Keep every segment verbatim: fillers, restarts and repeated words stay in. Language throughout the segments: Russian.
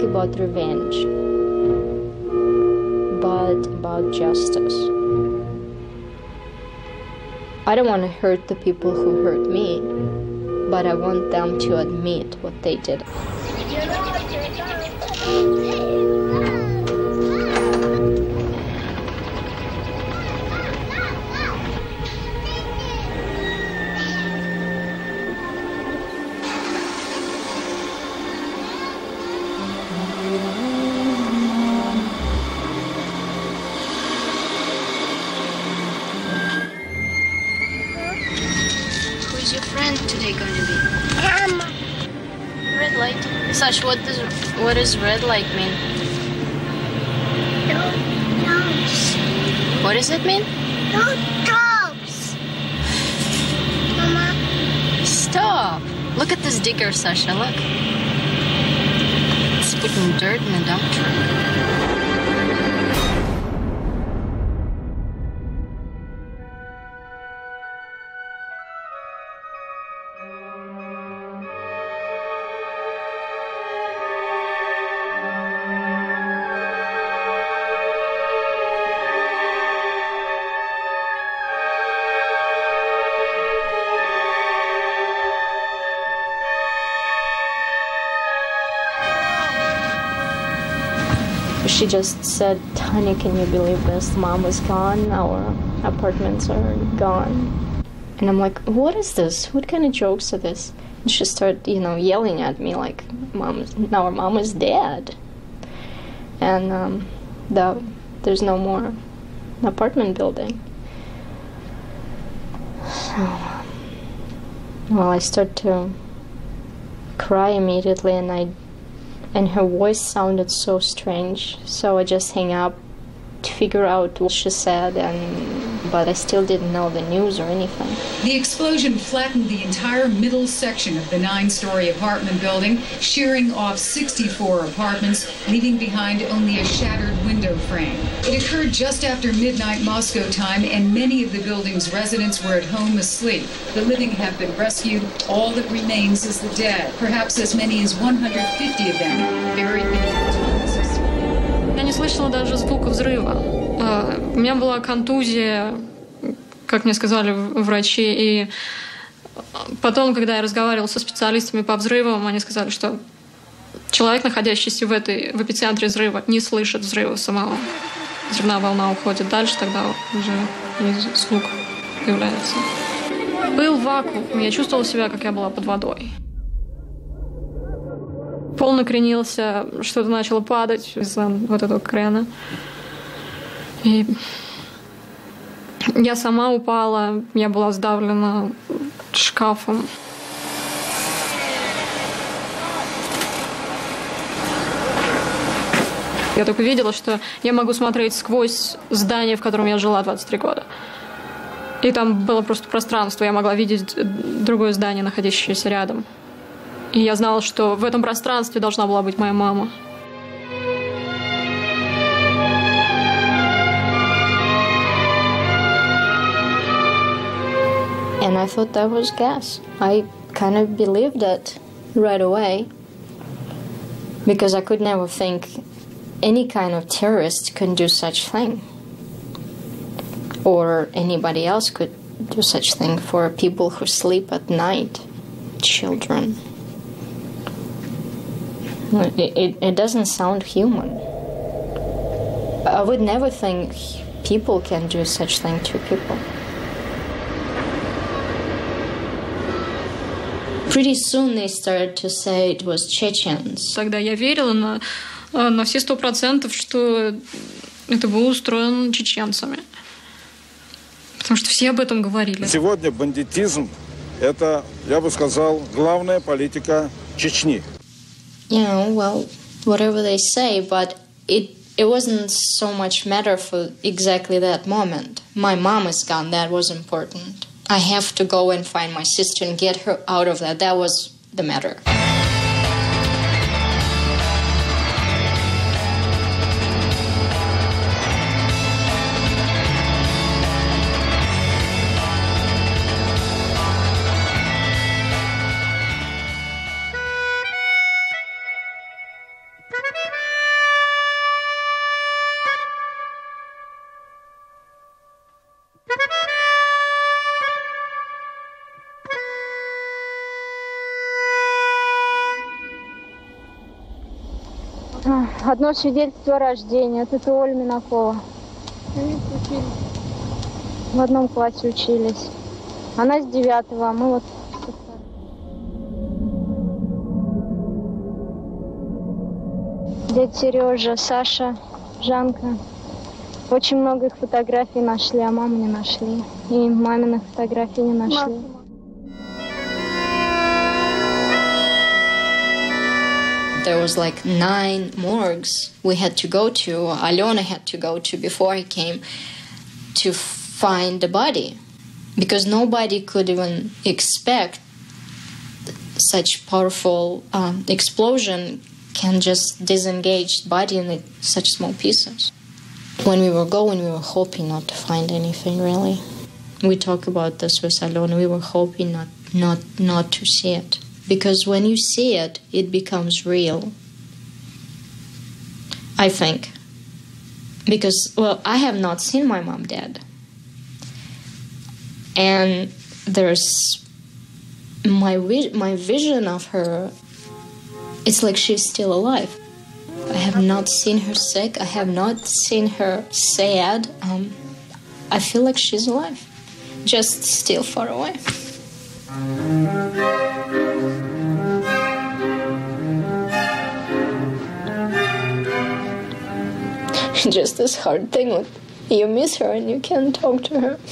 about revenge, but about justice. I don't want to hurt the people who hurt me, but I want them to admit what they did. Who's your friend today going to be? Mama. Red light. Sash, what does what does red light mean? No dogs. What does it mean? No dogs. Mama. Stop! Look at this digger, Sasha. Look. It's putting dirt in a dump truck. She just said, "Tanya, can you believe this? Mom is gone. Our apartments are gone." And I'm like, "What is this? What kind of jokes are this?" And she started, you know, yelling at me like, "Mom, our mom is dead." And um, the, there's no more apartment building. So, well, I start to cry immediately, and I. And her voice sounded so strange, so I just hang up to figure out what she said, and but I still didn't know the news or anything. The explosion flattened the entire middle section of the nine-story apartment building, shearing off sixty-four apartments, leaving behind only a shattered window frame. It occurred just after midnight Moscow time, and many of the building's residents were at home asleep. The living have been rescued. All that remains is the dead. Perhaps as many as one hundred fifty of them buried beneath the Я не слышала даже звука взрыва. У меня была контузия, как мне сказали врачи, и потом, когда я разговаривала со специалистами по взрывам, они сказали, что человек, находящийся в, этой, в эпицентре взрыва, не слышит взрыва самого. Взрывная волна уходит дальше, тогда уже и звук появляется. Был вакуум, я чувствовала себя, как я была под водой. Пол накренился, что-то начало падать из-за вот этого крена. И я сама упала, я была сдавлена шкафом. Я только видела, что я могу смотреть сквозь здание, в котором я жила двадцать три года. И там было просто пространство, я могла видеть другое здание, находящееся рядом. И я знала, что в этом пространстве должна была быть моя мама. And I thought that was gas. I kind of believed it right away, because I could never think any kind of terrorist could do such thing, or anybody else could do such thing for people who sleep at night, children. It, it, it doesn't sound human. I would never think people can do such thing to people. Pretty soon they started to say it was Chechens. Тогда я верила на, на все сто процентов, что это было устроено чеченцами. Потому что все об этом говорили. Сегодня бандитизм – это, я бы сказал, главная политика Чечни. You know, well, whatever they say, but it it wasn't so much matter for exactly that moment. My mom is gone, that was important. I have to go and find my sister and get her out of that. That was the matter. Bye. Одно свидетельство о рождении. Это Оля Минакова. В одном классе учились. Она с девятого, а мы вот... Дядя Сережа, Саша, Жанка. Очень много их фотографий нашли, а маму не нашли. И маминых фотографий не нашли. There was like nine morgues we had to go to, Alena had to go to before I came, to find the body. Because nobody could even expect such powerful um, explosion can just disengage the body in such small pieces. When we were going, we were hoping not to find anything, really. We talk about this with Alena. We were hoping not, not, not to see it. Because when you see it, it becomes real. I think. Because, well, I have not seen my mom dead. And there's my my vision of her, it's like she's still alive. I have not seen her sick. I have not seen her sad. Um, I feel like she's alive, just still far away. Just this hard thing when you miss her and you can't talk to her.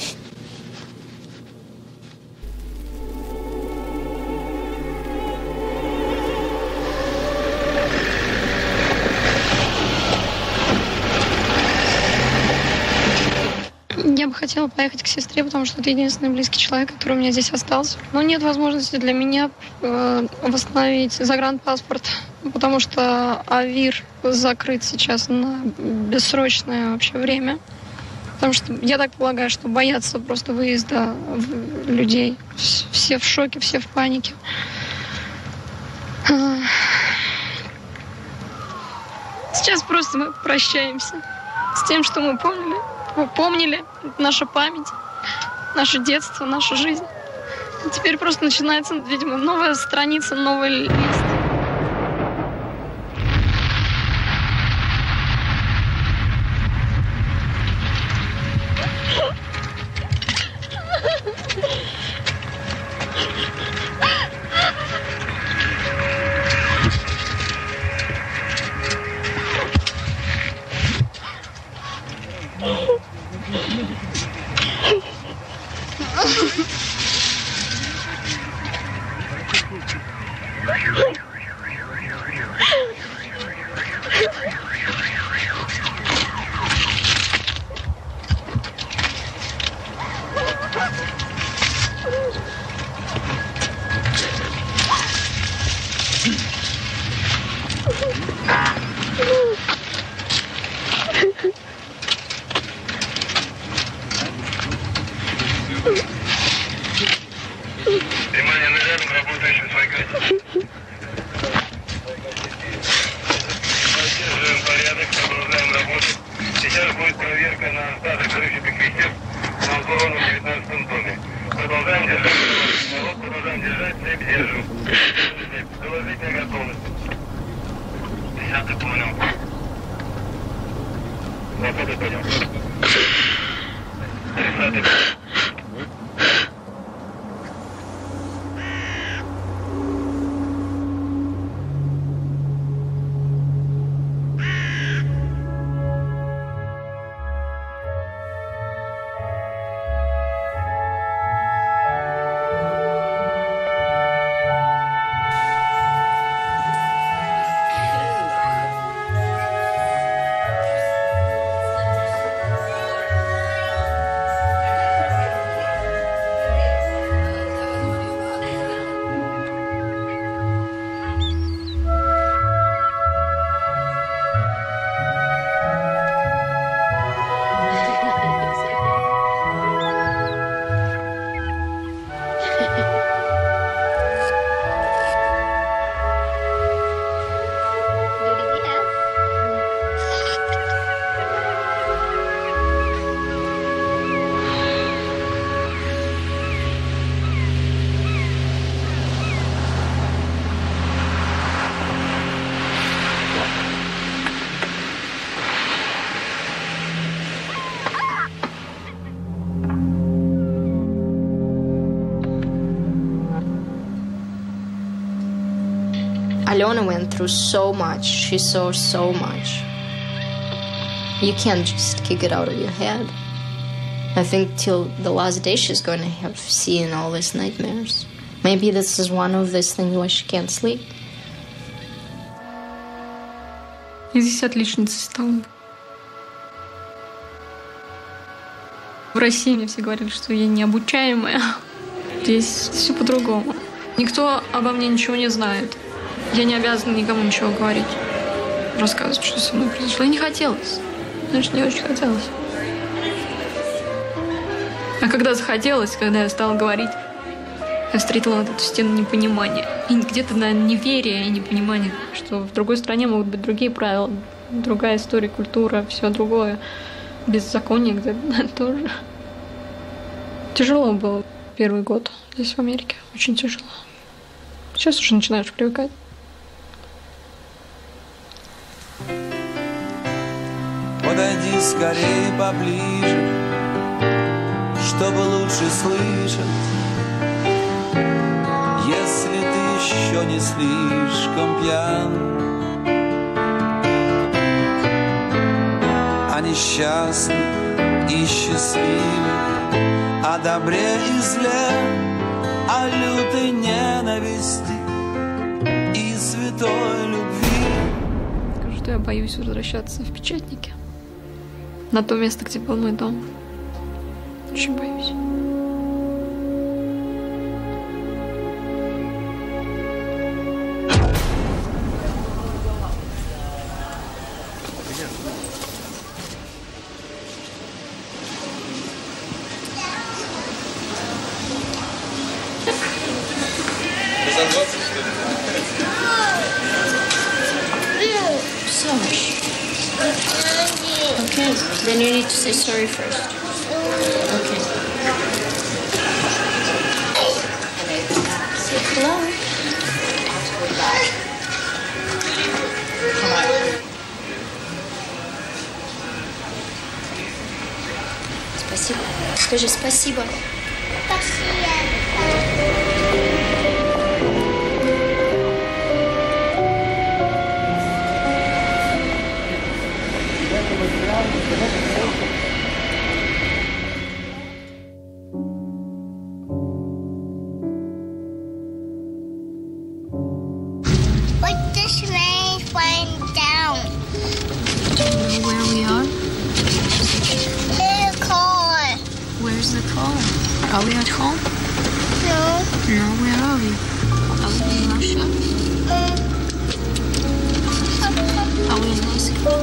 Я бы хотела поехать к сестре, потому что это единственный близкий человек, который у меня здесь остался. Но нет возможности для меня э, восстановить загранпаспорт, потому что АВИР закрыт сейчас на бессрочное вообще время. Потому что я так полагаю, что боятся просто выезда людей. Все в шоке, все в панике. Сейчас просто мы прощаемся с тем, что мы помнили. Мы помнили, наша память, наше детство, наша жизнь. И теперь просто начинается, видимо, новая страница, новый лист. Alyona went through so much. She saw so much. You can't just kick it out of your head. I think till the last day she's going to have seen all these nightmares. Maybe this is one of these things why she can't sleep. Я здесь отличницей стала. В России мне все говорили, что я необучаемая. Здесь все по-другому. Никто обо мне ничего не знает. Я не обязана никому ничего говорить. Рассказывать, что со мной произошло. И не хотелось. Значит, не очень хотелось. А когда захотелось, когда я стала говорить, я встретила вот эту стену непонимания. И где-то, наверное, неверие и непонимание, что в другой стране могут быть другие правила, другая история, культура, все другое. Беззаконие где-то тоже. Тяжело было первый год здесь, в Америке. Очень тяжело. Сейчас уже начинаешь привыкать. Подойди скорее поближе, чтобы лучше слышать. Если ты еще не слишком пьян, о несчастных и счастливых, о добре и зле, о лютой ненависти и святой любви. Скажу, что я боюсь возвращаться в Печатники. На то место, где был мой дом. Очень боюсь. Okay, then you need to say sorry first. Okay. Say hello. Спасибо. Скажи спасибо. But this rain is falling down. Do you know where we are? In a car. Where's the car? Are we at home? No. No, where are we? Are we in Russia? Um, Are we in Moscow?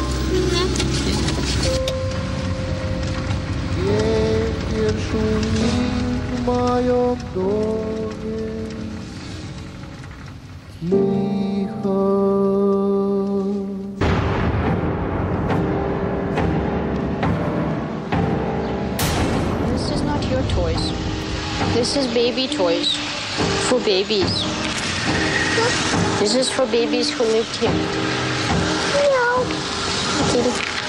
Ветер шумит в моем доме, тихо. This is not your toys. This is baby toys for babies. This is for babies who lived here. no. Kitty.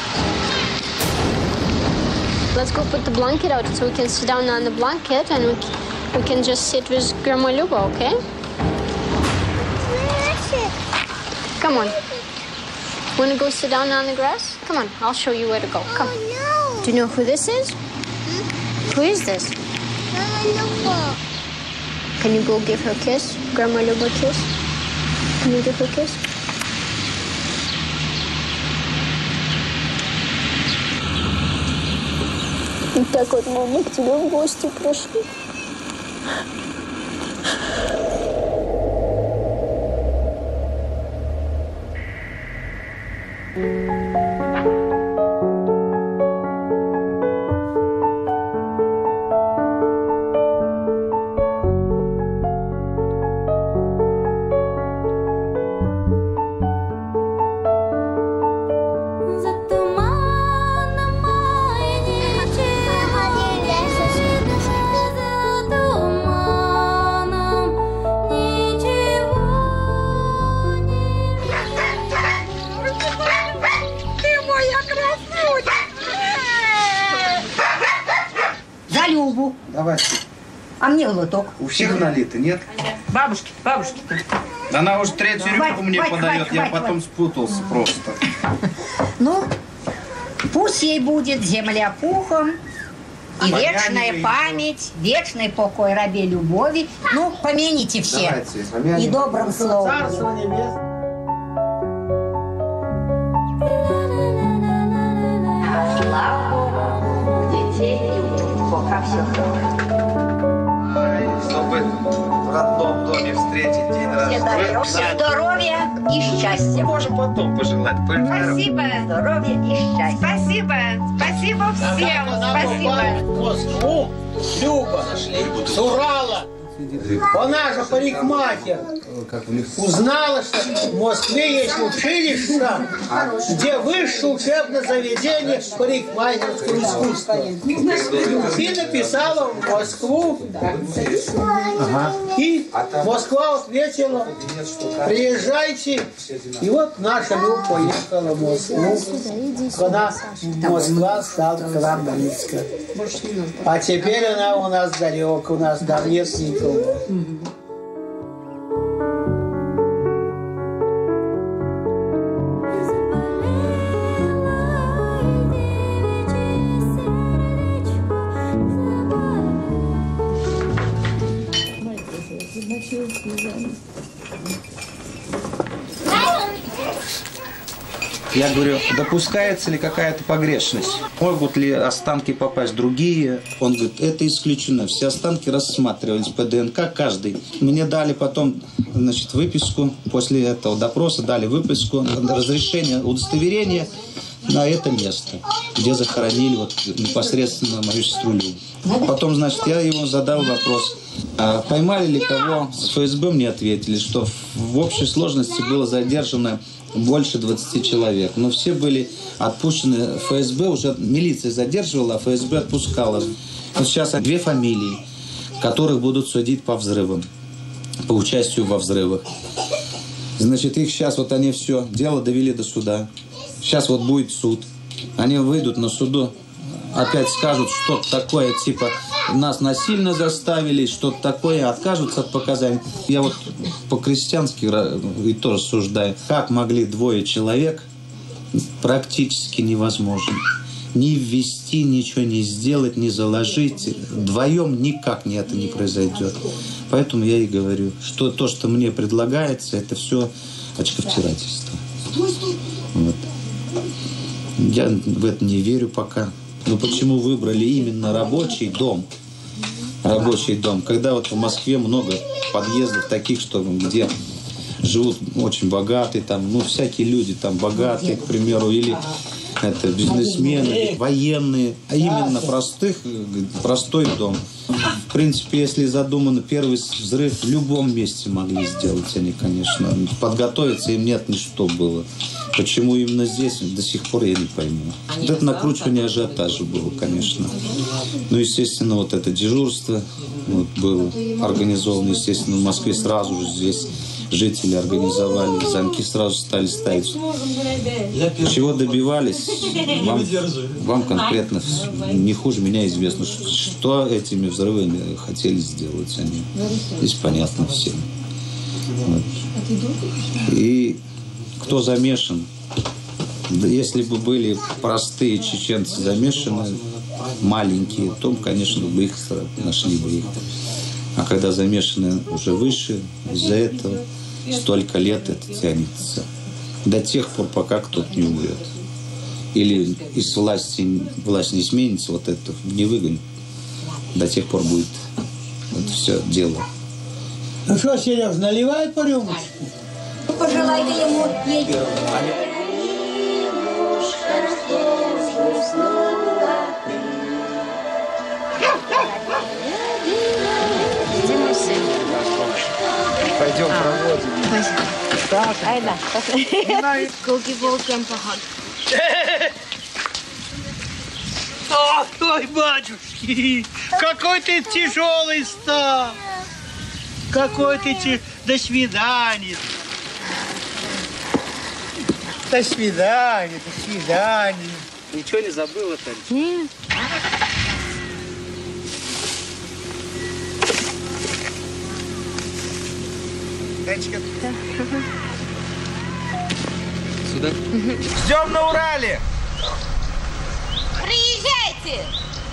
Let's go put the blanket out so we can sit down on the blanket and we, we can just sit with Grandma Luba, okay? Where is it? Come on. Want to go sit down on the grass? Come on, I'll show you where to go. Come. Oh, Do you know who this is? Who is this? no. Mama, look. Can you go give her a kiss? Grandma Luba kiss? Can you give her a kiss? Вот так вот мама к тебе в гости пришли. Давай. А мне глоток. У всех налито, нет? Бабушки, бабушки. Она уже третью рюмку мне хватит, подает, хватит, я хватит, потом хватит. спутался просто. Ну, пусть ей будет земля пухом, и Помянем вечная ее. память, вечный покой рабе любови. Ну, помяните все. Давайте, помянем. И добрым словом. Царство небесное. Слава Богу, у детей и у пока все хорошо. Чтобы в родном доме встретить день рождения. Здоровья и счастья. Можем потом пожелать. Спасибо. Здоровья и счастья. Спасибо. Спасибо всем. Спасибо. В Москву, Люба, с Урала. Она же парикмахер. Узнала, что в Москве есть училище, где высшее учебное заведение парикмахерского искусства. И написала в Москву. И Москва ответила: приезжайте. И вот наша Люба поехала в Москву, когда Москва стала к нам близко. А теперь она у нас далеко, у нас там нет никого. Я говорю, допускается ли какая-то погрешность? Могут ли останки попасть другие? Он говорит, это исключено. Все останки рассматривались по ДНК каждый. Мне дали потом, значит, выписку. После этого допроса дали выписку, разрешение, удостоверение на это место, где захоронили вот непосредственно мою сестру Любу. Потом, значит, я ему задал вопрос, а поймали ли кого? С ФСБ мне ответили, что в общей сложности было задержано больше двадцати человек. Но все были отпущены ФСБ, уже милиция задерживала, а ФСБ отпускала. Вот сейчас две фамилии, которых будут судить по взрывам, по участию во взрывах. Значит, их сейчас, вот они все, дело довели до суда. Сейчас вот будет суд. Они выйдут на суду, опять скажут что-то такое, типа, нас насильно заставили, что-то такое, откажутся от показаний. Я вот по-крестьянски и тоже суждаю, как могли двое человек, практически невозможно. Ни ввести, ничего не сделать, не заложить. Вдвоем никак не это не произойдет. Поэтому я и говорю, что то, что мне предлагается, это все очковтирательство. Вот. Я в это не верю пока. Но почему выбрали именно рабочий дом? Рабочий дом. Когда вот в Москве много подъездов таких, что где живут очень богатые, там, ну, всякие люди там богатые, к примеру, или это бизнесмены, военные, а именно простых, простой дом. В принципе, если задумано первый взрыв, в любом месте могли сделать они, конечно. Подготовиться им нет ни что было. Почему именно здесь, до сих пор я не пойму. Вот это накручивание ажиотажа было, конечно. Ну, естественно, вот это дежурство вот, было организовано, естественно, в Москве сразу же здесь жители организовали, замки сразу стали ставить. Чего добивались, вам, вам конкретно не хуже меня известно, что этими взрывами хотели сделать они. Здесь понятно всем. Вот. И кто замешан, если бы были простые чеченцы замешаны, маленькие, то, конечно, бы их нашли бы их. А когда замешаны уже выше, из-за этого столько лет это тянется. До тех пор, пока кто-то не умрет. Или из власти, власть не сменится, вот это не выгонит. До тех пор будет это все дело. Ну что, Сереж, наливай по рюмочке? Пожелайте ему петь. Пойдем проводим. Айда. Ой, батюшки, какой ты тяжелый стал. Какой ты тяжелый. До свидания. До свидания, до свидания. Ничего не забыла-то? Нет. Да. Угу. Сюда? Угу. Ждем на Урале! Приезжайте!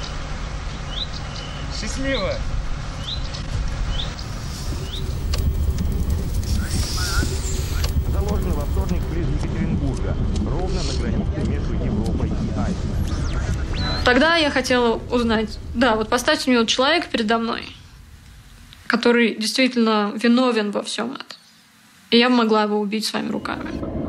Счастливо! Заложено во вторник близ Екатеринбурга, ровно на границе между Европой и Азией. Тогда я хотела узнать, да, вот поставьте мне вот человека передо мной, который действительно виновен во всем этом. И я могла его убить своими руками.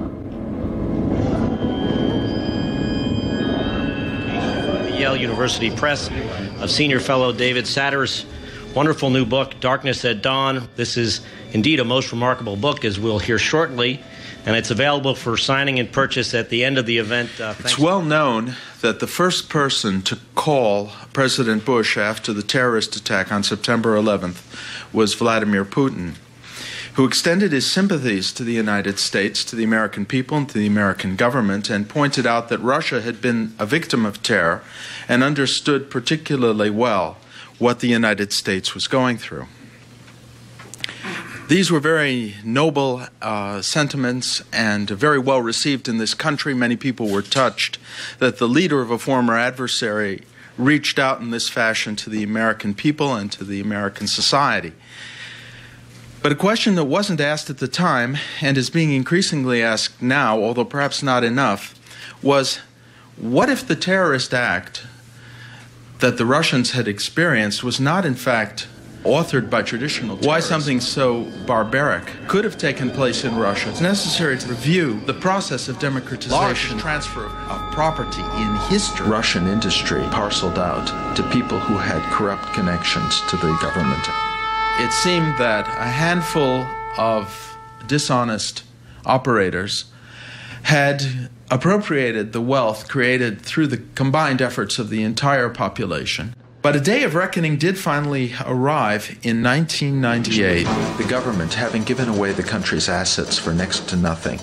Yale University Press of senior fellow David Satter's wonderful new book, Darkness at Dawn. This is indeed a most remarkable book, as we'll hear shortly, and it's available for signing and purchase at the end of the event. Uh, it's well known that the first person to call President Bush after the terrorist attack on September eleventh was Vladimir Putin, who extended his sympathies to the United States, to the American people, and to the American government, and pointed out that Russia had been a victim of terror and understood particularly well what the United States was going through. These were very noble uh, sentiments and very well received in this country. Many people were touched that the leader of a former adversary reached out in this fashion to the American people and to the American society. But a question that wasn't asked at the time and is being increasingly asked now, although perhaps not enough, was what if the terrorist act that the Russians had experienced was not in fact authored by traditional terrorists? Why something so barbaric could have taken place in Russia? It's necessary to review the process of democratization, transfer of property in history. Russian industry parceled out to people who had corrupt connections to the government. It seemed that a handful of dishonest operators had appropriated the wealth created through the combined efforts of the entire population. But a day of reckoning did finally arrive in nineteen ninety-eight. The government, having given away the country's assets for next to nothing,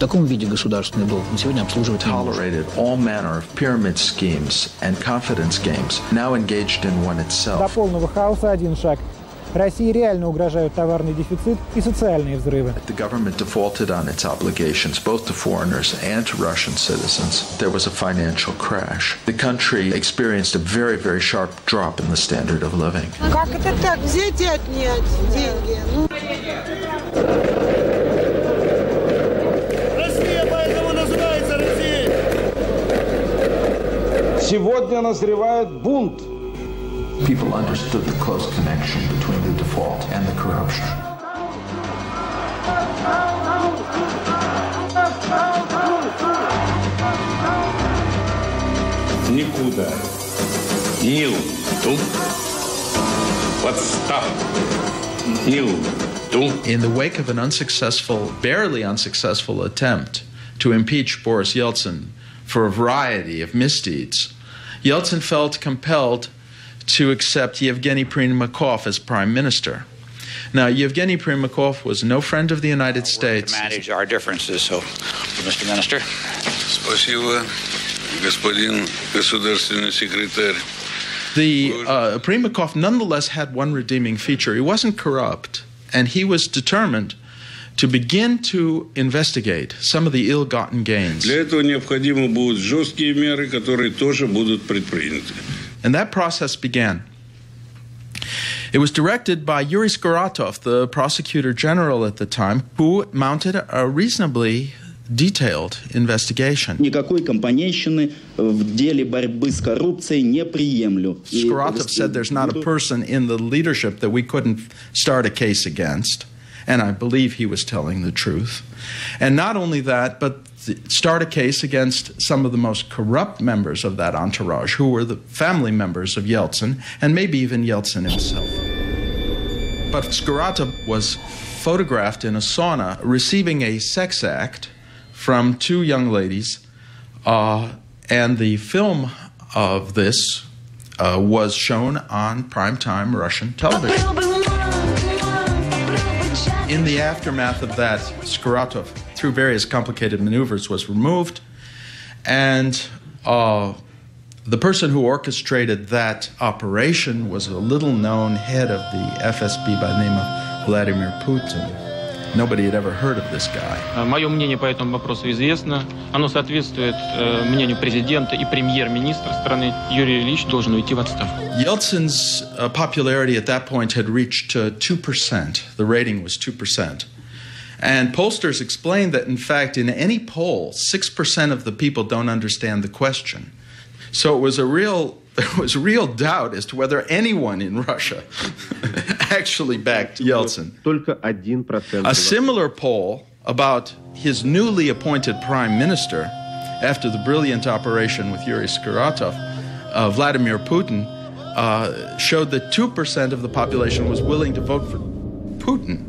tolerated all manner of pyramid schemes and confidence games, now engaged in one itself. России реально угрожают товарный дефицит и социальные взрывы. The government defaulted on its obligations, both to foreigners and to Russian citizens. There was a financial crash. The country experienced a very, very sharp drop in the standard of living. Как это так? Взять и отнять деньги? Россия поэтому называется Россией. Сегодня назревает бунт. People understood the close connection between the default and the corruption. Никуда не уйду. Подстав не уйду. In the wake of an unsuccessful, barely unsuccessful attempt to impeach Boris Yeltsin for a variety of misdeeds, Yeltsin felt compelled to accept Yevgeny Primakov as prime minister. Now, Yevgeny Primakov was no friend of the United States. To manage our differences, so, Mister Minister. Спасибо, господин государственный секретарь. The uh, Primakov nonetheless had one redeeming feature. He wasn't corrupt, and he was determined to begin to investigate some of the ill-gotten gains. Для этого необходимы будут жесткие меры, которые тоже будут предприняты. And that process began. It was directed by Yuri Skoratov, the prosecutor general at the time, who mounted a reasonably detailed investigation. Никакой компанейщины в деле борьбы с коррупцией не приемлю. Skoratov said there's not a person in the leadership that we couldn't start a case against, and I believe he was telling the truth. And not only that, but start a case against some of the most corrupt members of that entourage, who were the family members of Yeltsin, and maybe even Yeltsin himself. But Skoratov was photographed in a sauna receiving a sex act from two young ladies, uh, and the film of this uh, was shown on primetime Russian television. In the aftermath of that, Skoratov, through various complicated maneuvers, was removed, and uh, the person who orchestrated that operation was a little-known head of the F S B by the name of Vladimir Putin. Nobody had ever heard of this guy. Мое мнение по этому вопросу известно. Оно соответствует э, мнению президента и премьер-министра страны. Юрий Ильич должен уйти в отставку. Yeltsin's uh, popularity at that point had reached uh, two percent. The rating was two percent. And pollsters explained that, in fact, in any poll, six percent of the people don't understand the question. So it was a real, there was real doubt as to whether anyone in Russia actually backed Yeltsin. Только один процент. A similar poll about his newly appointed prime minister after the brilliant operation with Yuri Skaratov, uh, Vladimir Putin, uh, showed that two percent of the population was willing to vote for Putin.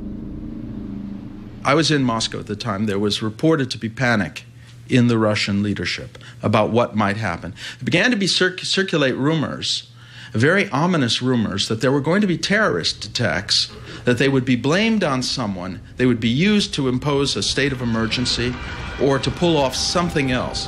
I was in Moscow at the time. There was reported to be panic in the Russian leadership about what might happen. There began to be cir- circulate rumors, very ominous rumors, that there were going to be terrorist attacks, that they would be blamed on someone, they would be used to impose a state of emergency or to pull off something else.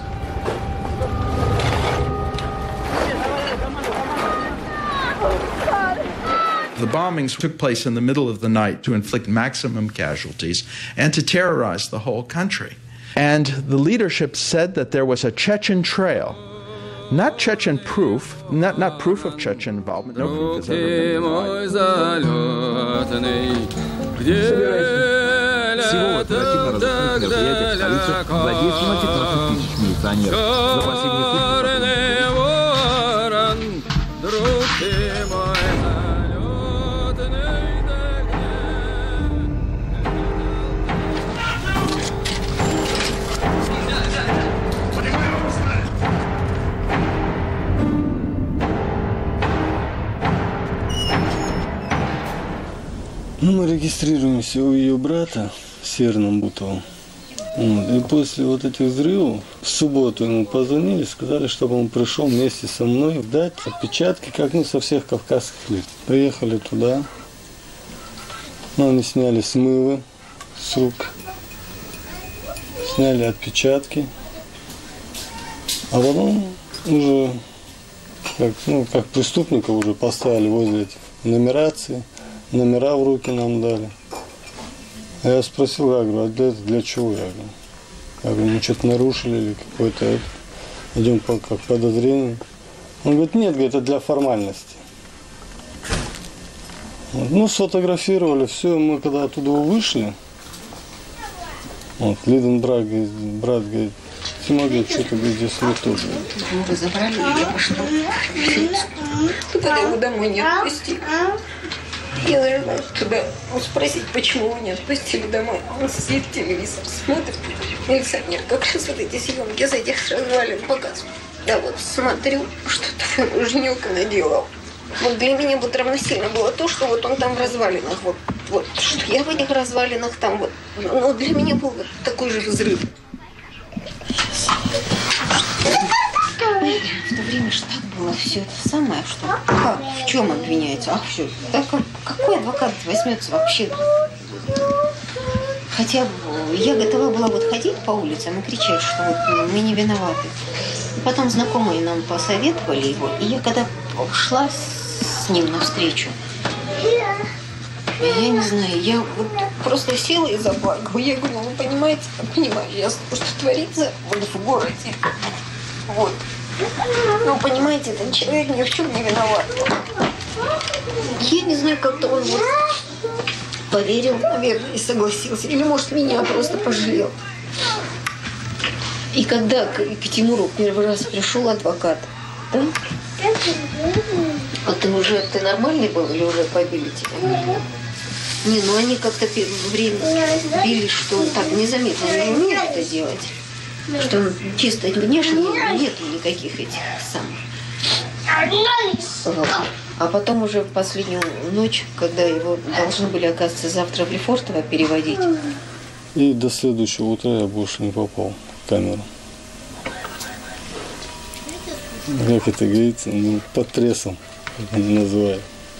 The bombings took place in the middle of the night to inflict maximum casualties and to terrorize the whole country. And the leadership said that there was a Chechen trail. Not Chechen proof, not, not proof of Chechen involvement, no proof has ever been Всего в оперативно-розыскных мероприятиях в столице задействовано пятнадцать тысяч милиционеров. За последние Ну, мы регистрируемся у ее брата в Северном Бутово. Вот. И после вот этих взрывов в субботу ему позвонили, сказали, чтобы он пришел вместе со мной дать отпечатки, как ну, со всех кавказских лиц. Приехали туда, ну, они сняли смывы с рук, сняли отпечатки, а потом уже как, ну, как преступников уже поставили возле этих нумераций. Номера в руки нам дали. А я спросил, я говорю, а для, для чего? Я говорю, я говорю, мы что-то нарушили или какое-то, идем по как подозрению. Он говорит, нет, говорит, это для формальности. Вот. Ну, сфотографировали, все, мы когда оттуда вышли, вот, Лидин брат, говорит, брат говорит, Тима, говорит, что-то здесь не то. Вы забрали, я пошла. Когда его домой не отпустили. Я зашла туда спросить, почему его не отпустили домой. Он сидит, телевизор смотрит. Милиционер, как сейчас вот эти съемки с этих развалин показывают. Да вот смотрю, что-то муженек наделал. Вот для меня вот равносильно было то, что вот он там в развалинах. Вот, вот что я в этих развалинах там вот. Но для меня был вот такой же взрыв. В то время же так было все это самое, что как, в чем обвиняется, ах, все, да, как, какой адвокат возьмется вообще? Хотя я готова была вот ходить по улицам и кричать, что вот мы не виноваты. Потом знакомые нам посоветовали его, и я когда шла с ним навстречу, я не знаю, я вот просто села и заплакала. Я говорю, вы понимаете, понимаю, я что творится вот в городе. Вот. Ну, понимаете, этот человек ни в чем не виноват. Я не знаю, как-то он вот поверил, наверное, и согласился. Или, может, меня просто пожалел. И когда к, к Тимуру первый раз пришел адвокат, да? Вот ты уже, ты нормальный был или уже побили тебя? Не, ну они как-то время били, что он так незаметно не умеет это делать. Что он чисто внешне нету никаких этих самых. Вот. А потом уже в последнюю ночь, когда его должны были, оказывается, завтра в Лефортово переводить. И до следующего утра я больше не попал в камеру. Как это говорится, ну, под прессом, как они называют.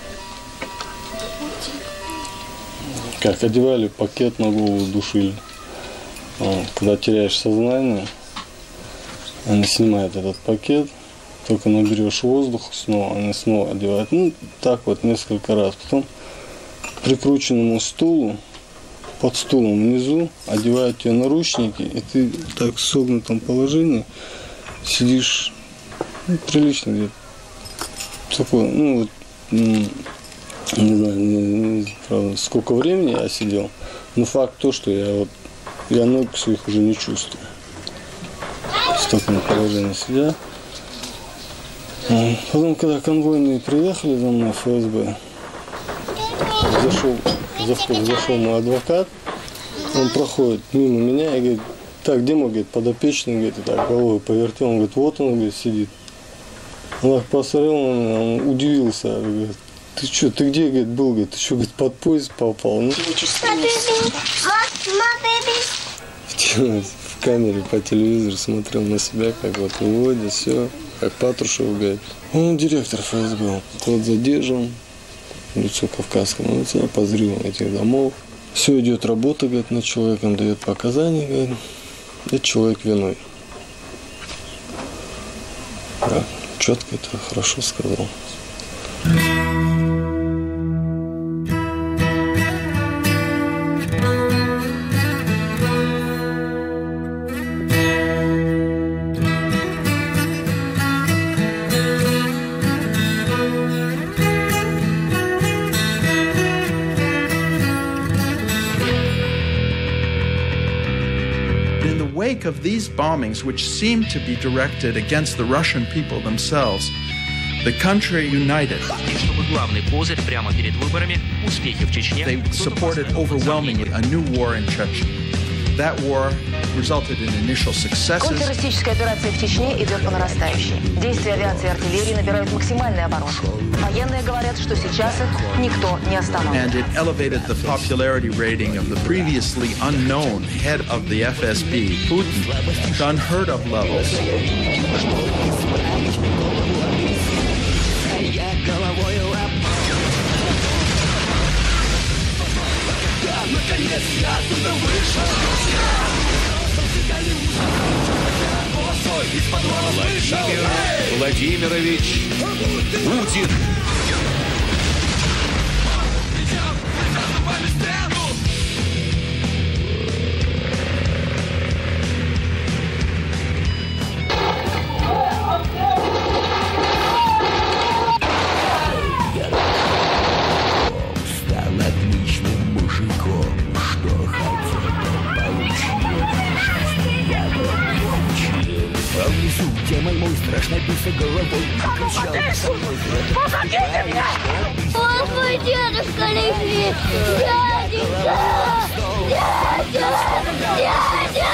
Как одевали пакет на голову, душили. Когда теряешь сознание, они снимают этот пакет, только наберешь воздух, снова они снова одевают. Ну, так вот несколько раз. Потом к прикрученному стулу под стулом внизу, одевают тебе наручники, и ты так в согнутом положении сидишь, ну, прилично где-то. Такое, ну, вот, не знаю, не, не, правда, сколько времени я сидел, но факт то, что я вот, я ног своих уже не чувствую. В таком положении сидя. Потом, когда конвойные приехали за мной, эф эс бэ, зашел, зашел, зашел мой адвокат, он проходит мимо меня и говорит, так, где мой, говорит, подопечный, говорит, и так головой повертел, он говорит, вот он, говорит, сидит. Он так посмотрел на меня, он удивился, говорит, ты что, ты где, говорит, был, говорит, ты что, говорит, под поезд попал? Ну, в камере по телевизору смотрел на себя, как вот выводят, все, как Патрушев, говорит. Он директор эф эс бэ, тот задержан, лицо кавказское, ну, я по взрывам этих домов. Все, идет работа, говорит, над человеком, дает показания, говорит, этот человек виной. Да, четко это хорошо сказал. Of these bombings, which seemed to be directed against the Russian people themselves, the country united. They supported overwhelmingly a new war in Chechnya. That war resulted in initial successes. Контртеррористическая операция в Чечне идет по нарастающей. Действия авиации и артиллерии набирают максимальный оборот. Военные говорят, что сейчас их никто не остановит. And it elevated the popularity rating of the previously unknown head of the эф эс бэ, Putin, to unheard of levels. Владимир Владимирович Путин. Помогите мне! Вот мой дедушка лежит! Дяденька! Дядя! Дядя!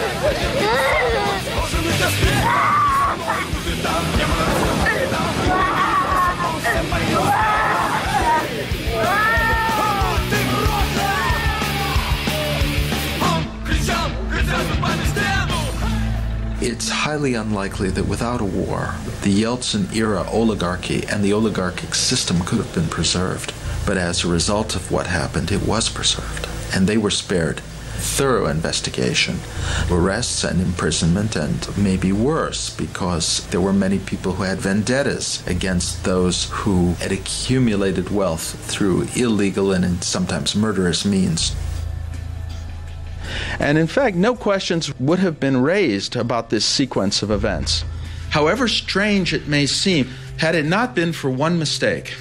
It's highly unlikely that without a war, the Yeltsin-era oligarchy and the oligarchic system could have been preserved. But as a result of what happened, it was preserved. And they were spared thorough investigation, arrests and imprisonment, and maybe worse, because there were many people who had vendettas against those who had accumulated wealth through illegal and sometimes murderous means. And in fact, no questions would have been raised about this sequence of events. However strange it may seem, had it not been for one mistake.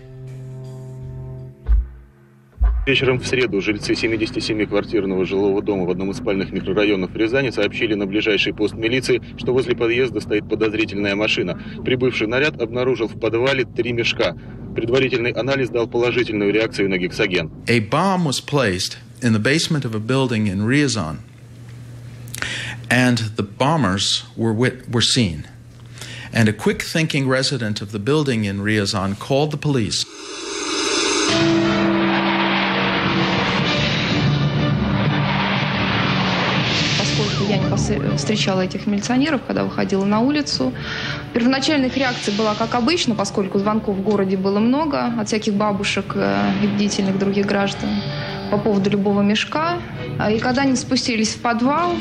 Вечером в среду жильцы семидесятисемиквартирного жилого дома в одном из спальных микрорайонов Рязани сообщили на ближайший пост милиции, что возле подъезда стоит подозрительная машина. Прибывший наряд обнаружил в подвале три мешка. Предварительный анализ дал положительную реакцию на гексоген. A bomb was placed in the basement of a building in Ryazan, and the bombers were wit- were seen. And a quick-thinking resident of the building in Ryazan called the police. Я не встречала этих милиционеров, когда выходила на улицу. Первоначальная их реакция была как обычно, поскольку звонков в городе было много от всяких бабушек и бдительных других граждан по поводу любого мешка. И когда они спустились в подвал,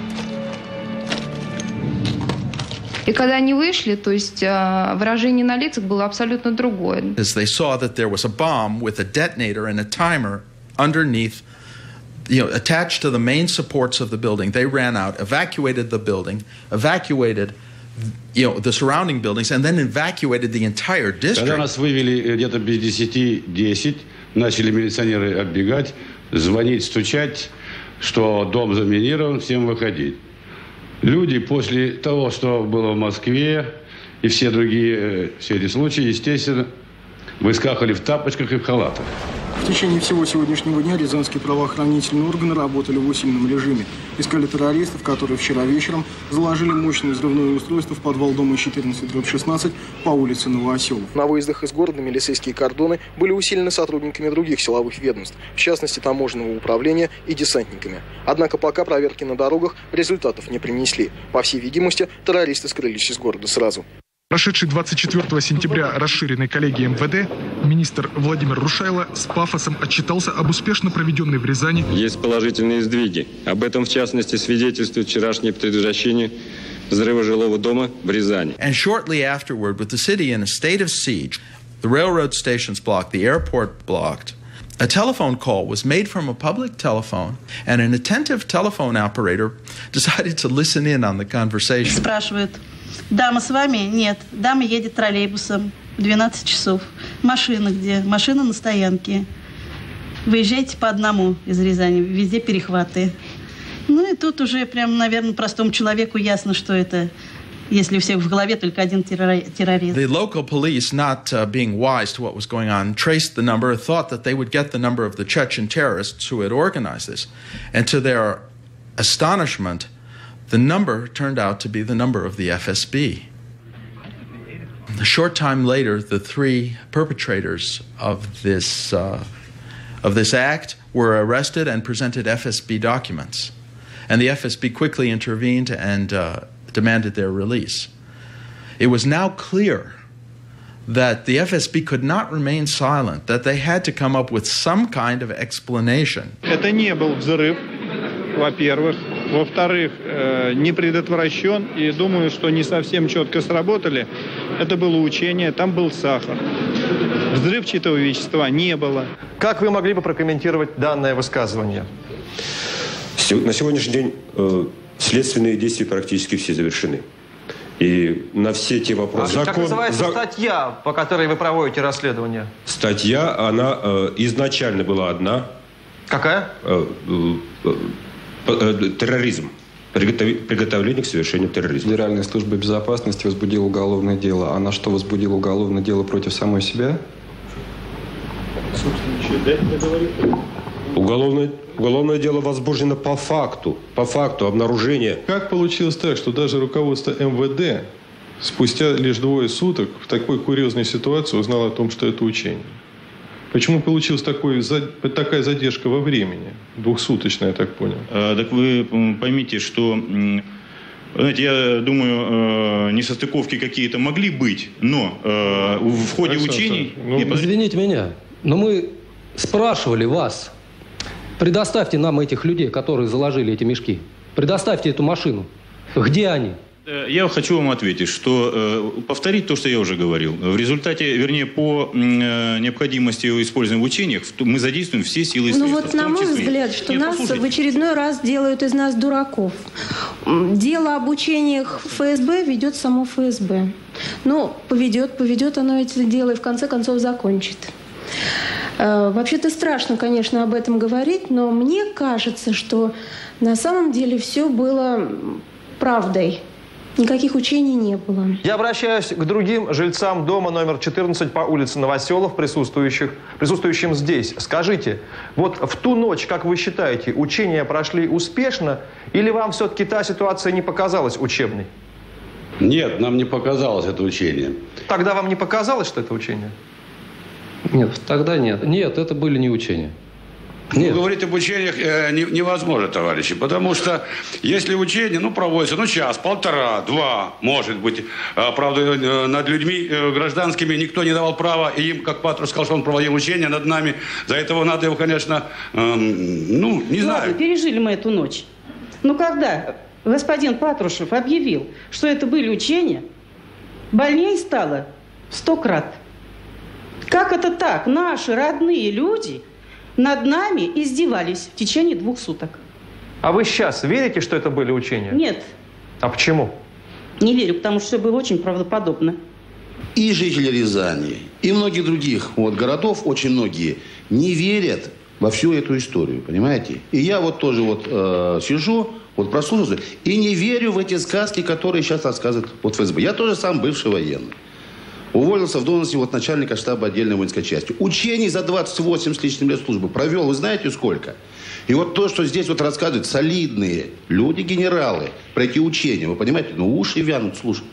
и когда они вышли, то есть выражение на лицах было абсолютно другое. As they saw that there was a bomb with a detonator and a timer underneath you know, attached to the main supports of the building. They ran out, evacuated the building, evacuated, you know, the surrounding buildings, and then evacuated the entire district. Когда нас вывели где-то без десяти десять, начали милиционеры отбегать, звонить, стучать, что дом заминирован, всем выходить. Люди после того, что было в Москве, и все другие все эти случаи, естественно, выскакивали в тапочках и в халатах. В течение всего сегодняшнего дня рязанские правоохранительные органы работали в усиленном режиме. Искали террористов, которые вчера вечером заложили мощное взрывное устройство в подвал дома четырнадцать дробь шестнадцать по улице Новоселов. На выездах из города милицейские кордоны были усилены сотрудниками других силовых ведомств, в частности таможенного управления и десантниками. Однако пока проверки на дорогах результатов не принесли. По всей видимости, террористы скрылись из города сразу. Прошедший двадцать четвёртого сентября расширенной коллегией эм вэ дэ министр Владимир Рушайло с пафосом отчитался об успешно проведенной в Рязани. Есть положительные сдвиги. Об этом, в частности, свидетельствует вчерашнее предотвращение взрыва жилого дома в Рязани. And shortly afterward, with the city in a state of siege, the railroad stations blocked, the airport blocked, a telephone call was made from a public telephone, and an attentive telephone operator decided to listen in on the conversation. Спрашивают: дама с вами? Нет. Дама едет троллейбусом в двенадцать часов. Машина где? Машина на стоянке. Выезжайте по одному из Рязани. Везде перехваты. Ну и тут уже прям, наверное, простому человеку ясно, что это, если у всех в голове только один террорист. The local police, not uh, being wise to what was going on, traced the number, thought that they would get the number of the Chechen terrorists who had organized this. And to their astonishment, the number turned out to be the number of the F S B. A short time later, the three perpetrators of this, uh, of this act were arrested and presented F S B documents. And the F S B quickly intervened and uh, demanded their release. It was now clear that the F S B could not remain silent, that they had to come up with some kind of explanation. Это не был взрыв, во-первых. Во-вторых, не предотвращен, и думаю, что не совсем четко сработали. Это было учение, там был сахар. Взрывчатого вещества не было. Как вы могли бы прокомментировать данное высказывание? На сегодняшний день э, следственные действия практически все завершены. И на все те вопросы... А закон, как называется за... статья, по которой вы проводите расследование? Статья, она э, изначально была одна. Какая? Э, э, э, терроризм. Приготовление к совершению терроризма. Федеральная служба безопасности возбудила уголовное дело. Она что, возбудила уголовное дело против самой себя? Уголовное, уголовное дело возбуждено по факту, по факту обнаружения. Как получилось так, что даже руководство эм вэ дэ спустя лишь двое суток в такой курьезной ситуации узнало о том, что это учение? Почему получилась такой, такая задержка во времени? Двухсуточная, я так понял. А, так вы поймите, что, знаете, я думаю, несостыковки какие-то могли быть, но в ходе Александр, учений... Ну, Нет, извините меня, но мы спрашивали вас, предоставьте нам этих людей, которые заложили эти мешки. Предоставьте эту машину. Где они? Я хочу вам ответить, что повторить то, что я уже говорил. В результате, вернее, по необходимости его использования в учениях, мы задействуем все силы и средства. Ну вот, на мой взгляд, что Нет, нас послушайте. в очередной раз делают из нас дураков. Дело об учениях эф эс бэ ведет само эф эс бэ. Ну, поведет, поведет оно это дело и в конце концов закончит. Вообще-то страшно, конечно, об этом говорить, но мне кажется, что на самом деле все было правдой. Никаких учений не было. Я обращаюсь к другим жильцам дома номер четырнадцать по улице Новоселов, присутствующих, присутствующим здесь. Скажите, вот в ту ночь, как вы считаете, учения прошли успешно, или вам все-таки та ситуация не показалась учебной? Нет, нам не показалось это учение. Тогда вам не показалось, что это учение? Нет, тогда нет. Нет, это были не учения. Ну, говорить об учениях э, не, невозможно, товарищи, потому что если учение, ну, проводится, ну, час, полтора, два, может быть, э, правда, э, над людьми э, гражданскими никто не давал права, и им, как Патрушев сказал, что он проводил учение над нами, за этого надо его, конечно, э, ну, не знаю. Ладно, пережили мы эту ночь. Но когда господин Патрушев объявил, что это были учения, больнее стало в сто крат. Как это так? Наши родные люди Над нами издевались в течение двух суток. А вы сейчас верите, что это были учения? Нет. А почему? Не верю, потому что все было очень правдоподобно. И жители Рязани, и многих других вот, городов, очень многие, не верят во всю эту историю, понимаете? И я вот тоже вот э, сижу, вот прослушался, и не верю в эти сказки, которые сейчас рассказывают вот ФСБ. Я тоже сам бывший военный. Уволился в должности вот начальника штаба отдельной воинской части. Учений за двадцать восемь с лишним лет службы провел, вы знаете сколько? И вот то, что здесь вот рассказывают солидные люди, генералы, про эти учения, вы понимаете, ну уши вянут, слушай.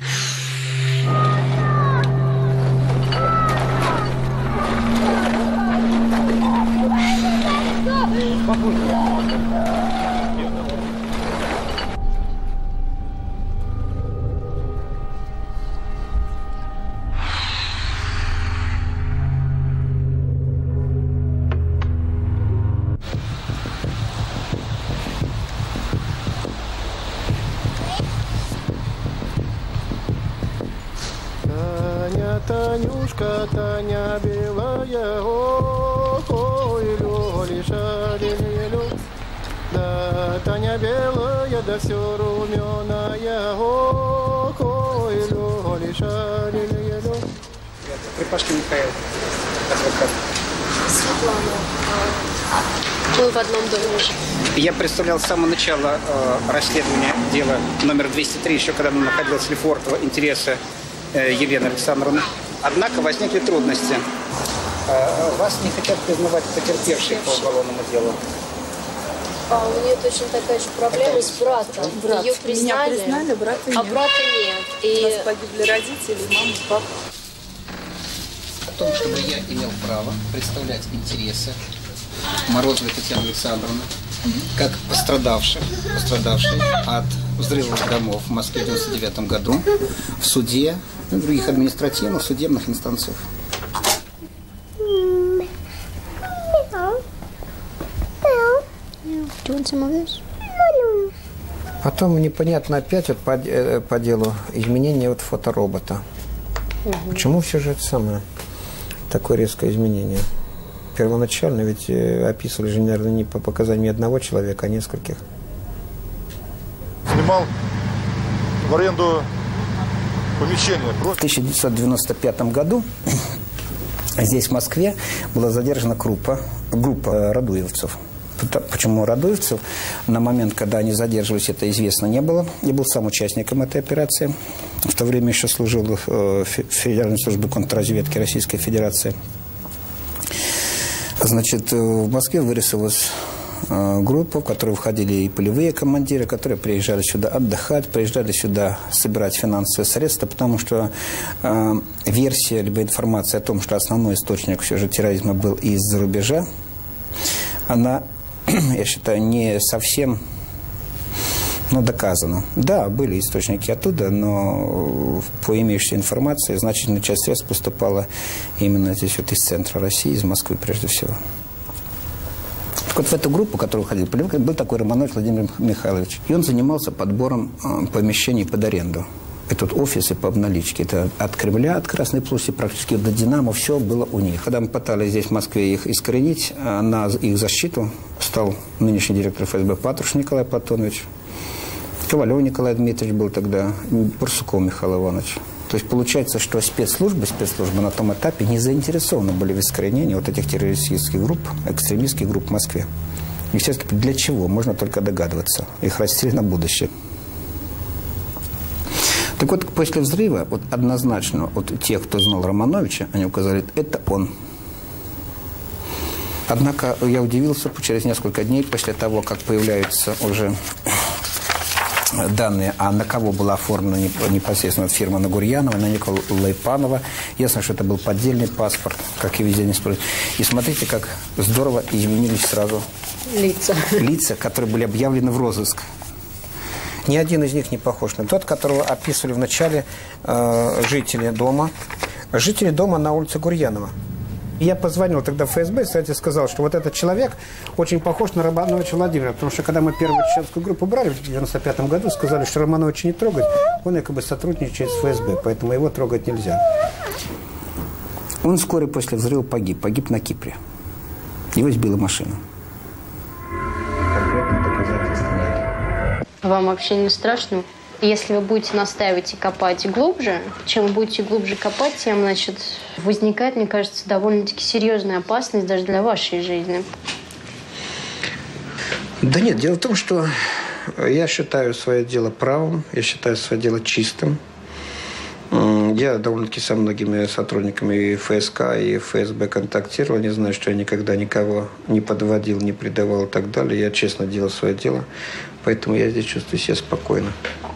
Танюшка, Таня белая, ой, люлиша, лилю. Да, Таня белая, да все румяная, ой, люлиша, лилю. Крепашкин Михаил, адвокат. Светлана, мы в одном доме уже. Я представлял с самого начала э, расследования дела номер двести три, еще когда находилась Лефортово, интересы Елены Александровны. Однако возникли трудности. Вас не хотят признавать потерпевшей по уголовному делу. А у нее точно такая же проблема с братом. Брат. Ее признали, Меня признали, брата нет. А брата нет. И... У нас погибли родители, мама, папа. О том, чтобы я имел право представлять интересы Морозовой Татьяны Александровны, как пострадавших, пострадавшей от взрывов домов в Москве в девяносто девятом году в суде и других административных судебных инстанциях. Потом непонятно опять вот по, по делу изменения вот фоторобота. Угу. Почему все же это самое такое резкое изменение? Первоначально ведь описывали же, наверное, не по показаниям одного человека, а нескольких. Снимал в аренду помещение. В тысяча девятьсот девяносто пятом году здесь, в Москве, была задержана группа, группа радуевцев. Почему радуевцев? На момент, когда они задерживались, это известно не было. Я был сам участником этой операции. В то время еще служил в Федеральной службе контрразведки Российской Федерации. Значит, в Москве вырисовалась группа, в которую входили и полевые командиры, которые приезжали сюда отдыхать, приезжали сюда собирать финансовые средства, потому что э, версия либо информация о том, что основной источник все же терроризма был из-за рубежа, она, я считаю, не совсем ну, доказана. Да, были источники оттуда, но по имеющейся информации значительная часть средств поступала именно здесь вот из центра России, из Москвы прежде всего. Так вот в эту группу, которую ходил, был такой Романович Владимир Михайлович. И он занимался подбором э, помещений под аренду. Это вот офисы по обналичке. Это от Кремля, от Красной площади, практически до Динамо, все было у них. Когда мы пытались здесь в Москве их искоренить, на их защиту стал нынешний директор эф эс бэ Патрушев Николай Платонович, Ковалев Николай Дмитриевич был тогда, Барсуков Михаил Иванович. То есть получается, что спецслужбы, спецслужбы на том этапе не заинтересованы были в искоренении вот этих террористических групп, экстремистских групп в Москве. Естественно, для чего? Можно только догадываться. Их растили на будущее. Так вот, после взрыва, вот однозначно, вот те, кто знал Романовича, они указали, это он. Однако я удивился через несколько дней после того, как появляются уже данные, а на кого была оформлена непосредственно фирма Нагурьянова, на Николая Лайпанова. Ясно, что это был поддельный паспорт, как и везде не спорят. И смотрите, как здорово изменились сразу лица, лица, которые были объявлены в розыск. Ни один из них не похож на тот, которого описывали в начале э, жители дома. Жители дома на улице Гурьянова. Я позвонил тогда в эф эс бэ, кстати, сказал, что вот этот человек очень похож на Романовича Владимира, потому что когда мы первую чеченскую группу брали в девяносто пятом году, сказали, что Романовича не трогать, он якобы сотрудничает с эф эс бэ, поэтому его трогать нельзя. Он вскоре после взрыва погиб, погиб на Кипре. Его сбила машина. Вам вообще не страшно? Если вы будете настаивать и копать глубже, чем вы будете глубже копать, тем, значит, возникает, мне кажется, довольно-таки серьезная опасность даже для вашей жизни. Да нет, дело в том, что я считаю свое дело правым, я считаю свое дело чистым. Я довольно-таки со многими сотрудниками и ФСК, и ФСБ контактировал. Не знаю, что я никогда никого не подводил, не предавал и так далее. Я честно делал свое дело, поэтому я здесь чувствую себя спокойно.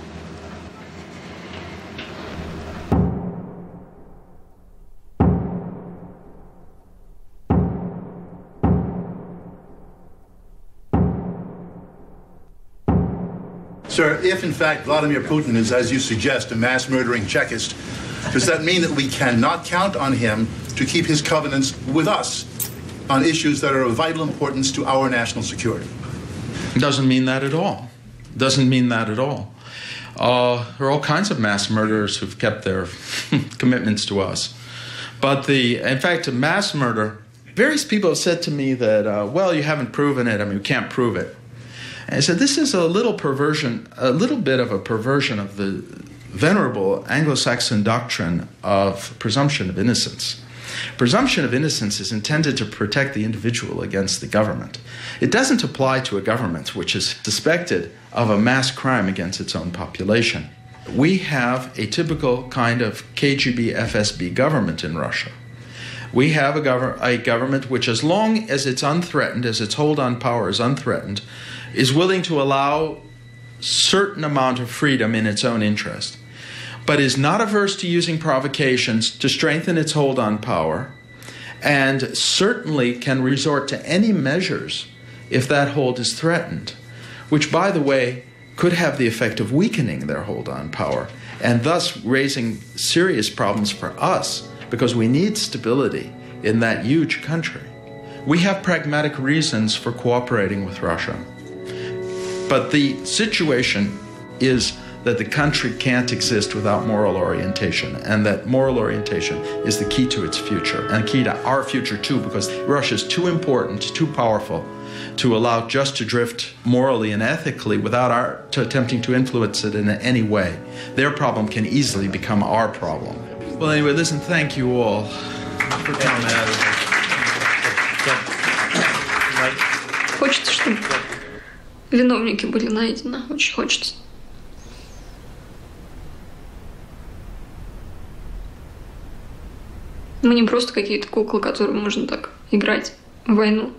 Sir, if in fact Vladimir Putin is, as you suggest, a mass-murdering Chekist, does that mean that we cannot count on him to keep his covenants with us on issues that are of vital importance to our national security? Doesn't mean that at all. Doesn't mean that at all. Uh, there are all kinds of mass murderers who've kept their commitments to us. But the, in fact, a mass murder, various people have said to me that, uh, well, you haven't proven it. I mean, you can't prove it. And I said, this is a little perversion, a little bit of a perversion of the venerable Anglo-Saxon doctrine of presumption of innocence. Presumption of innocence is intended to protect the individual against the government. It doesn't apply to a government which is suspected of a mass crime against its own population. We have a typical kind of K G B F S B government in Russia. We have a, gov- a government which, as long as it's unthreatened, as its hold on power is unthreatened, is willing to allow certain amount of freedom in its own interest, but is not averse to using provocations to strengthen its hold on power, and certainly can resort to any measures if that hold is threatened, which, by the way, could have the effect of weakening their hold on power, and thus raising serious problems for us, because we need stability in that huge country. We have pragmatic reasons for cooperating with Russia. But the situation is that the country can't exist without moral orientation, and that moral orientation is the key to its future, and key to our future too, because Russia is too important, too powerful to allow just to drift morally and ethically without our to attempting to influence it in any way. Their problem can easily become our problem. Well, anyway, listen, thank you all for coming out. Хочется, чтобы виновники были найдены. Очень хочется. Мы не просто какие-то куклы, которые можно так играть в войну.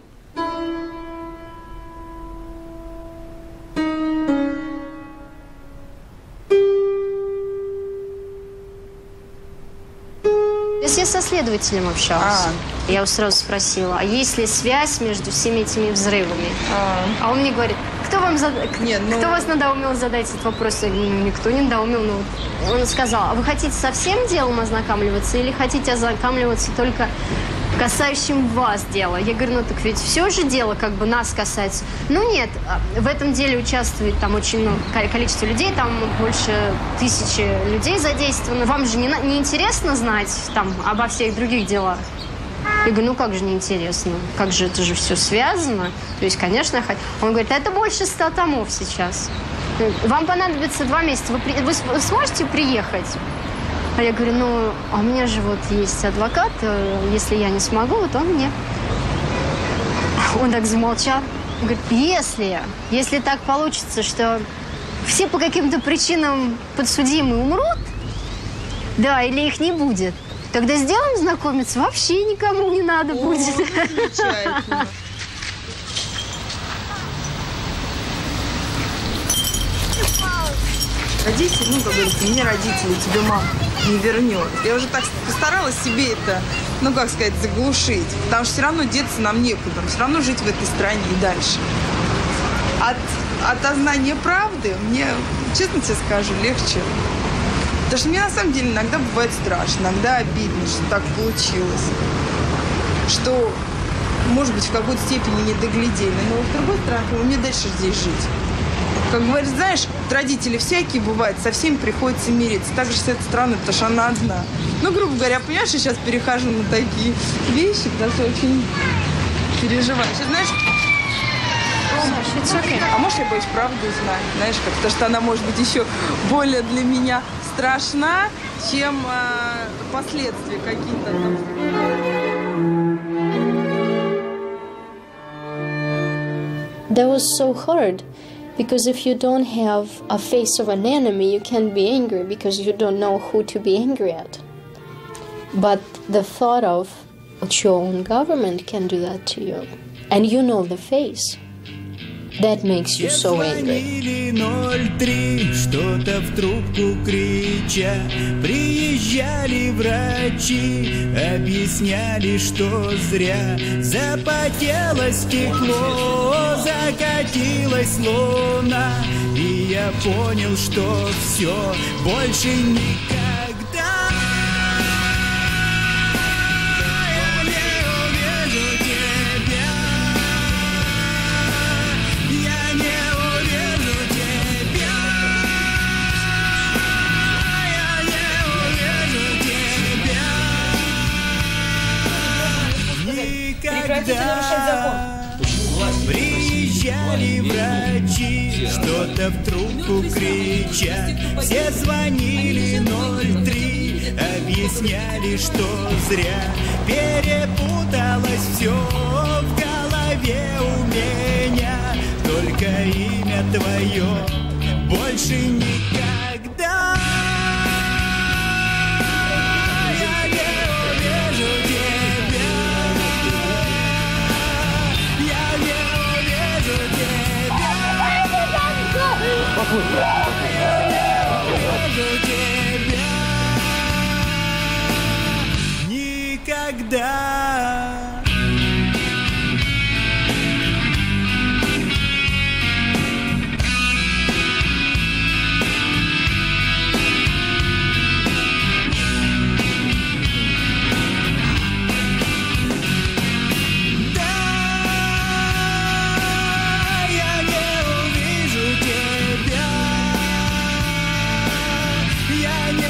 Я со следователем общалась. А. Я его сразу спросила, а есть ли связь между всеми этими взрывами? А, а он мне говорит, кто, вам зад... Нет, ну... кто вас надоумил задать этот вопрос? Я говорю, никто не надоумил. Ну... Он сказал, а вы хотите со всем делом ознакомливаться или хотите ознакомливаться только касающим вас дела? Я говорю, ну так ведь все же дело как бы нас касается. Ну нет, в этом деле участвует там очень много количество людей, там больше тысячи людей задействовано. Вам же не, не интересно знать там обо всех других делах? Я говорю, ну как же неинтересно? Как же это же все связано? То есть, конечно, я хочу. Он говорит, это больше ста томов сейчас. Вам понадобится два месяца. Вы, при... вы сможете приехать? А я говорю, ну, а у меня же вот есть адвокат, если я не смогу, вот он мне. Он так замолчал. Он говорит, если, если так получится, что все по каким-то причинам подсудимые умрут, да, или их не будет, тогда с делом знакомиться вообще никому не надо О, будет. Замечательно. Родители, ну, как говорится, мне родители, тебе мама не вернет. Я уже так постаралась себе это, ну, как сказать, заглушить. Потому что все равно деться нам некуда. Все равно жить в этой стране и дальше. От, от ознания правды мне, честно тебе скажу, легче. Потому что мне на самом деле иногда бывает страшно, иногда обидно, что так получилось. Что, может быть, в какой-то степени не доглядели. Но, с другой стороны, мне дальше здесь жить. Как говорят, знаешь, родители всякие бывают, со всеми приходится мириться. Так же с этой страны, потому что она одна. Ну, грубо говоря, понимаешь, я сейчас перехожу на такие вещи, потому что очень переживаю. Сейчас, знаешь, а может, я боюсь правду узнать, знаешь, как, потому что она может быть еще более для меня страшна, чем э, последствия какие-то там. That was so hard, because if you don't have a face of an enemy, you can't be angry because you don't know who to be angry at. But the thought of what your own government can do that to you, and you know the face, that makes you so angry. ноль три, что-то в трубку крича. Приезжали врачи, объясняли, что зря. Запотело стекло, закатилась луна. И я понял, что все, больше никогда. Приезжали врачи, что-то в трубку крича. Все звонили ноль три, объясняли, что зря. Перепуталось все в голове у меня. Только имя твое больше никогда. Никогда. Я не